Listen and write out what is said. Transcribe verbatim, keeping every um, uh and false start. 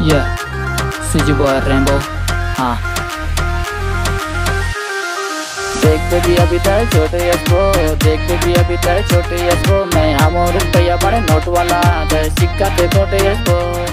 या सुजी boy rainbow. हाँ देखते भी अभी तक छोटे यसको, देखते भी अभी तक छोटे यसको। मैं हमोर रुपया बड़े नोट वाला सिक्का ते छोटे यसको।